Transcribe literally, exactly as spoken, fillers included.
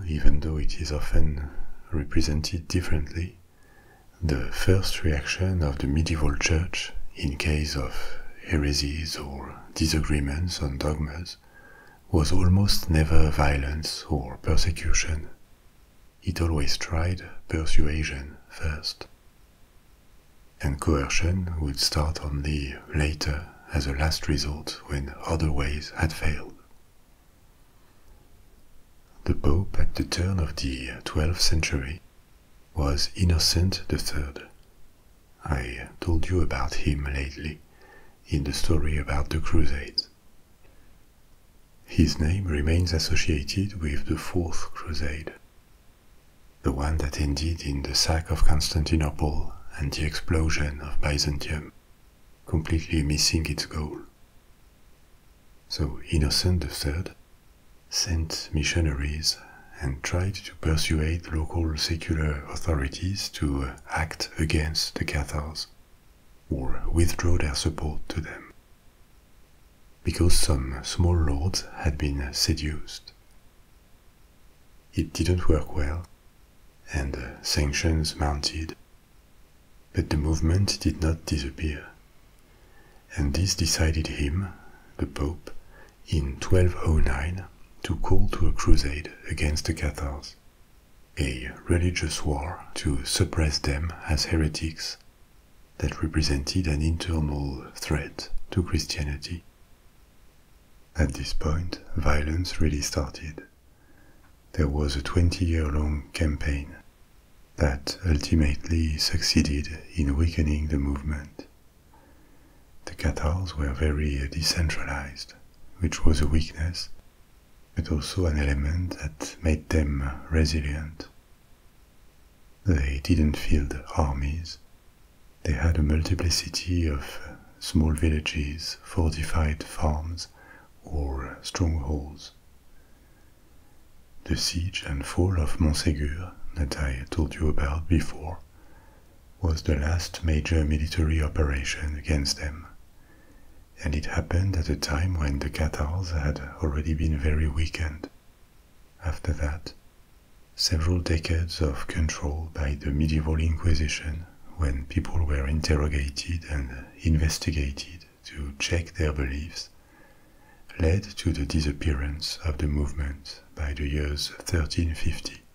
even though it is often represented differently, the first reaction of the medieval church in case of heresies or disagreements on dogmas was almost never violence or persecution. It always tried persuasion first. And coercion would start only later as a last resort when other ways had failed. The Pope at the turn of the twelfth century was Innocent the Third. I told you about him lately in the story about the Crusades. His name remains associated with the Fourth Crusade, the one that ended in the sack of Constantinople and the explosion of Byzantium, completely missing its goal. So Innocent the Third sent missionaries and tried to persuade local secular authorities to act against the Cathars, or withdraw their support to them, because some small lords had been seduced. It didn't work well, and sanctions mounted, but the movement did not disappear, and this decided him, the Pope, in twelve oh nine to call to a crusade against the Cathars, a religious war to suppress them as heretics that represented an internal threat to Christianity. At this point, violence really started. There was a twenty-year-long campaign that ultimately succeeded in weakening the movement. The Cathars were very decentralized, which was a weakness, but also an element that made them resilient. They didn't field armies. They had a multiplicity of small villages, fortified farms, or strongholds. The siege and fall of Montségur, that I told you about before, was the last major military operation against them, and it happened at a time when the Cathars had already been very weakened. After that, several decades of control by the medieval Inquisition, when people were interrogated and investigated to check their beliefs, led to the disappearance of the movement by the years thirteen fifty.